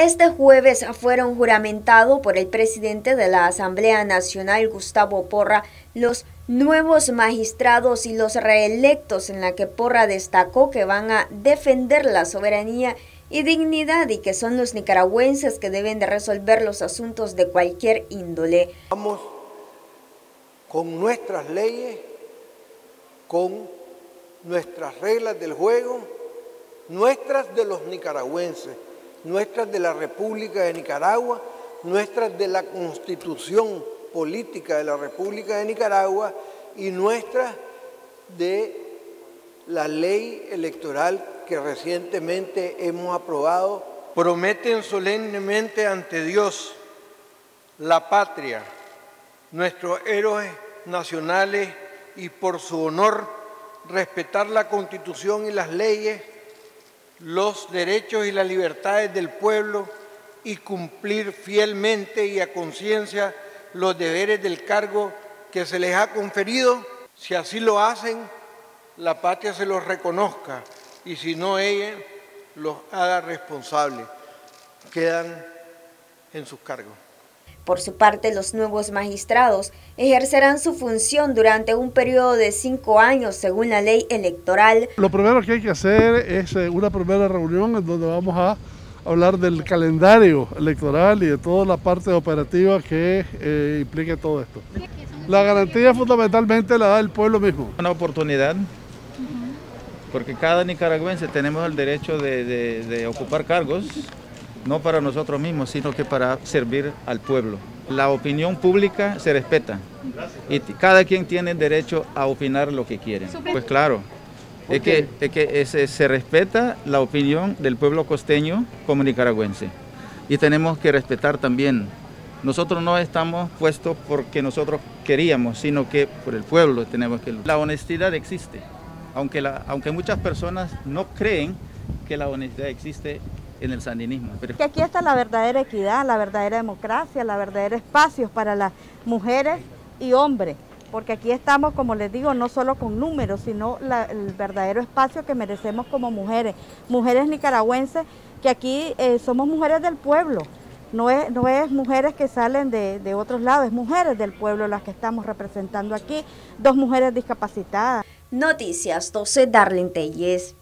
Este jueves fueron juramentados por el presidente de la Asamblea Nacional, Gustavo Porra, los nuevos magistrados y los reelectos, en la que Porra destacó que van a defender la soberanía y dignidad y que son los nicaragüenses que deben de resolver los asuntos de cualquier índole. Vamos con nuestras leyes, con nuestras reglas del juego, nuestras de los nicaragüenses, nuestras de la República de Nicaragua, nuestras de la Constitución Política de la República de Nicaragua y nuestras de la ley electoral que recientemente hemos aprobado. Prometen solemnemente ante Dios, la patria, nuestros héroes nacionales y por su honor respetar la Constitución y las leyes, los derechos y las libertades del pueblo y cumplir fielmente y a conciencia los deberes del cargo que se les ha conferido. Si así lo hacen, la patria se los reconozca y si no, ella los haga responsables. Quedan en sus cargos. Por su parte, los nuevos magistrados ejercerán su función durante un periodo de 5 años según la ley electoral. Lo primero que hay que hacer es una primera reunión en donde vamos a hablar del calendario electoral y de toda la parte operativa que implique todo esto. La garantía fundamentalmente la da el pueblo mismo. Una oportunidad, porque cada nicaragüense tenemos el derecho de ocupar cargos, no para nosotros mismos, sino que para servir al pueblo. La opinión pública se respeta y cada quien tiene derecho a opinar lo que quiere. Pues claro, es que se respeta la opinión del pueblo costeño como nicaragüense y tenemos que respetar también. Nosotros no estamos puestos porque nosotros queríamos, sino que por el pueblo tenemos que... La honestidad existe, aunque muchas personas no creen que la honestidad existe en el sandinismo. Que aquí está la verdadera equidad, la verdadera democracia, la verdadera espacio para las mujeres y hombres, porque aquí estamos, como les digo, no solo con números, sino el verdadero espacio que merecemos como mujeres nicaragüenses, que aquí somos mujeres del pueblo, no es mujeres que salen de otros lados, es mujeres del pueblo las que estamos representando aquí, 2 mujeres discapacitadas. Noticias 12, Darlene Telles.